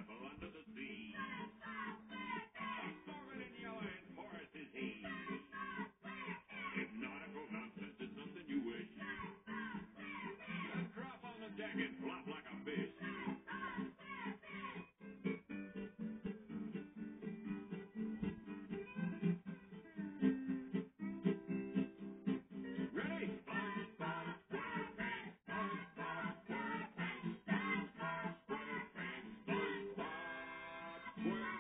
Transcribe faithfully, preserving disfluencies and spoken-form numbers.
apple under the sea. Starving in yellow and porous is he. It's nautical nonsense, it's something you wish. Just drop on the deck and flop like a fish. Ready? SpongeBob SquarePants, SpongeBob SquarePants, SpongeBob SquarePants, SpongeBob SquarePants.